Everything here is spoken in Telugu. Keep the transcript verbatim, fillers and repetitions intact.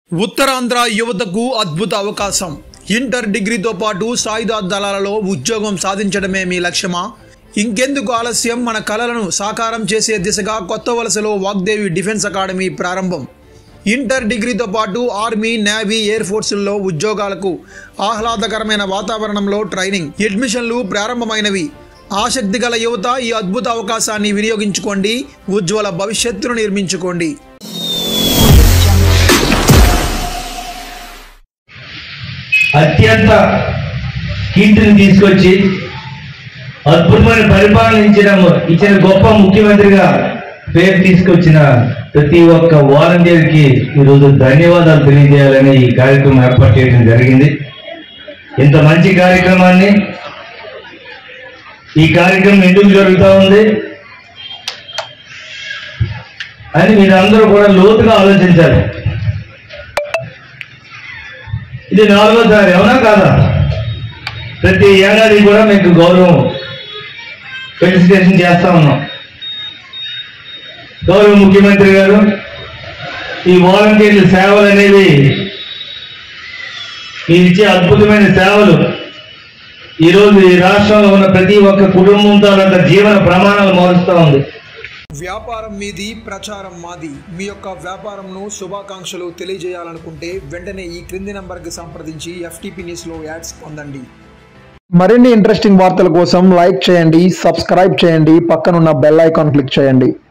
ఉత్తరాంధ్ర యువతకు అద్భుత అవకాశం. ఇంటర్ డిగ్రీతో పాటు సాయుధ దళాలలో ఉద్యోగం సాధించడమే మీ లక్ష్యమా? ఇంకెందుకు ఆలస్యం? మన కలలను సాకారం చేసే దిశగా కొత్త వలసలో వాగ్దేవి డిఫెన్స్ అకాడమీ ప్రారంభం. ఇంటర్ డిగ్రీతో పాటు ఆర్మీ, నేవీ, ఎయిర్ ఫోర్సుల్లో ఉద్యోగాలకు ఆహ్లాదకరమైన వాతావరణంలో ట్రైనింగ్, అడ్మిషన్లు ప్రారంభమైనవి. ఆసక్తి గల యువత ఈ అద్భుత అవకాశాన్ని వినియోగించుకోండి. ఉజ్వల భవిష్యత్తును నిర్మించుకోండి. అత్యంత కీర్తిని తీసుకొచ్చి అద్భుతమైన పరిపాలన ఇచ్చిన ఇచ్చిన గొప్ప ముఖ్యమంత్రిగా పేరు తీసుకొచ్చిన ప్రతి ఒక్క వాలంటీర్కి ఈరోజు ధన్యవాదాలు తెలియజేయాలని ఈ కార్యక్రమం ఏర్పాటు చేయడం జరిగింది. ఇంత మంచి కార్యక్రమాన్ని ఈ కార్యక్రమం ఎందుకు జరుగుతూ ఉంది అని మీరందరూ కూడా లోతుగా ఆలోచించాలి. ఇది నాలుగోసారి అవునా కాదా? ప్రతి ఏడాది కూడా మీకు గౌరవం ఫెలిసిటేషన్ చేస్తా ఉన్నాం. గౌరవ ముఖ్యమంత్రి గారు ఈ వాలంటీర్ల సేవలు అనేవి మీరు ఇచ్చే అద్భుతమైన సేవలు ఈరోజు ఈ రాష్ట్రంలో ఉన్న ప్రతి ఒక్క కుటుంబంతో అంత జీవన ప్రమాణాలు మారుస్తూ ఉంది. వ్యాపారం మీది, ప్రచారం మాది. మీ యొక్క వ్యాపారంను శుభాకాంక్షలు తెలియజేయాలనుకుంటే వెంటనే ఈ క్రింది నంబర్కి సంప్రదించి ఎఫ్టీపీ న్యూస్లో యాడ్స్ పొందండి. మరిన్ని ఇంట్రెస్టింగ్ వార్తల కోసం లైక్ చేయండి, సబ్స్క్రైబ్ చేయండి, పక్కనున్న బెల్ ఐకాన్ క్లిక్ చేయండి.